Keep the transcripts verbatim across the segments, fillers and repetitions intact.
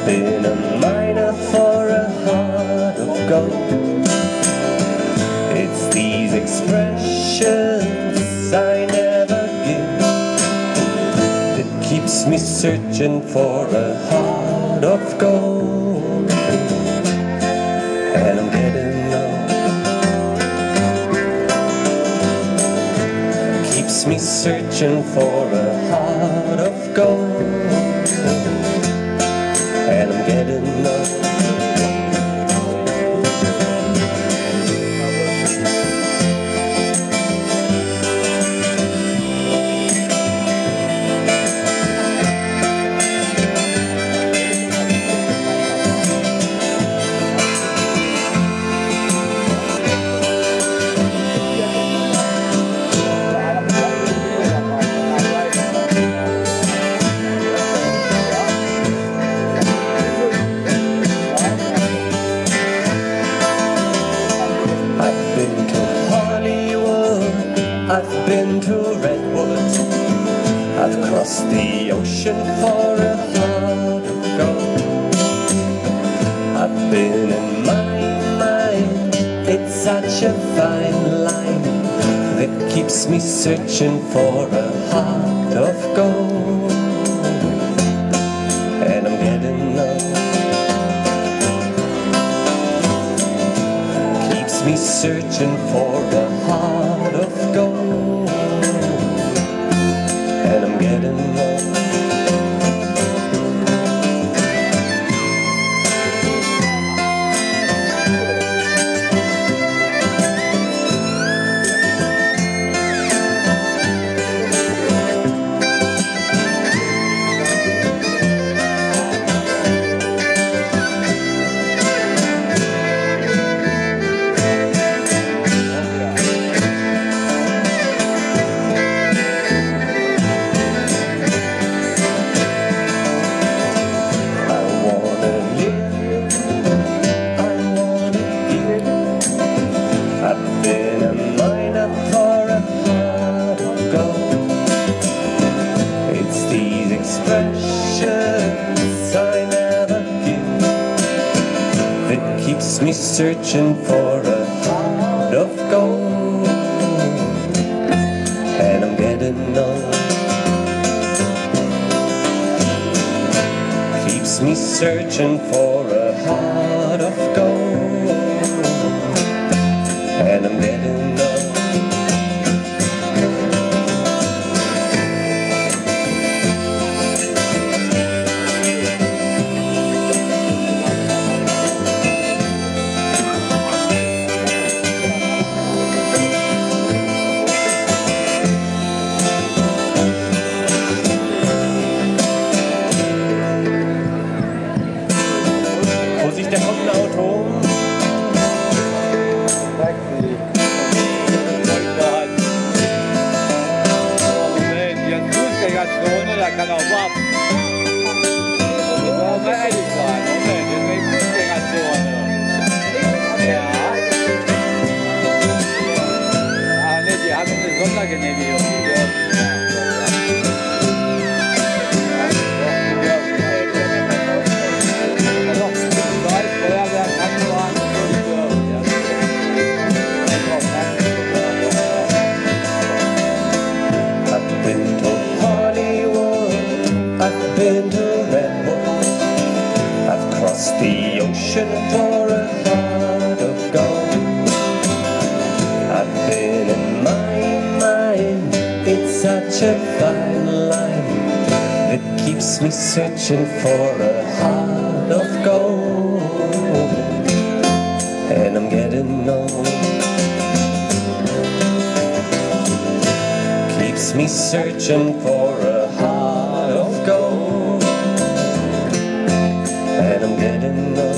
been a miner for a heart of gold. It's these expressions I never give that keeps me searching for a heart of gold. And I'm getting old. Keeps me searching for a heart of gold. And I'm getting old. I've been to Redwood, I've crossed the ocean for a heart of gold. I've been in my mind, it's such a fine line that keeps me searching for a heart of gold. And I'm getting old. Keeps me searching for a heart of gold. And I'm getting old. Expressions I never give that keeps me searching for a heart of gold. And I'm getting old. Keeps me searching for a heart of gold. And I'm getting old. Da kommt ein Auto. Taxi. Moment, jetzt Fußgängerzone, da kann auch warten. Das soll mal ehrlich sein. Moment, jetzt ist Fußgängerzone. Ja. Ah, ne, die haben eine Sondergenehmigung. I've been to Redwood, I've crossed the ocean for a heart of gold. I've been in my mind, it's such a fine line that keeps me searching for a heart of gold. And I'm getting old. Keeps me searching for a heart of gold. And I'm getting old.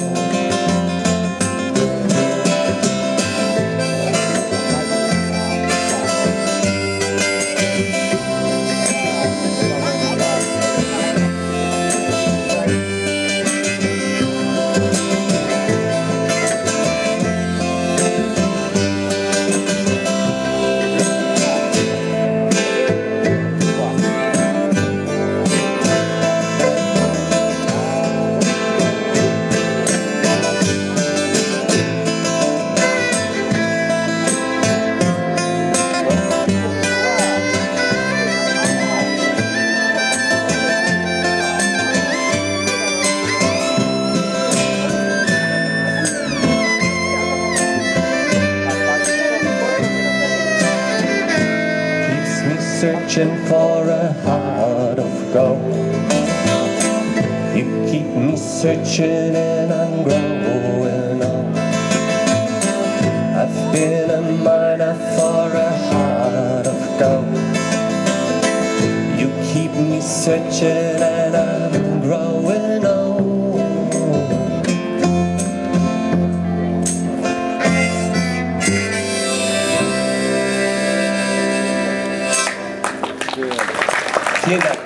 searching for a heart of gold. You keep me searching and I'm growing old. I've been a miner for a heart of gold. You keep me searching and I'm growing old. Vielen Dank.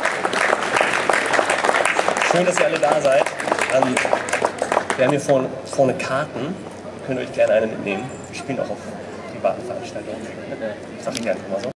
Schön, dass ihr alle da seid. Ähm, wir haben hier vorne, vorne Karten. Könnt ihr euch gerne eine mitnehmen. Wir spielen auch auf privaten Veranstaltungen. Sag ich gerne mal so.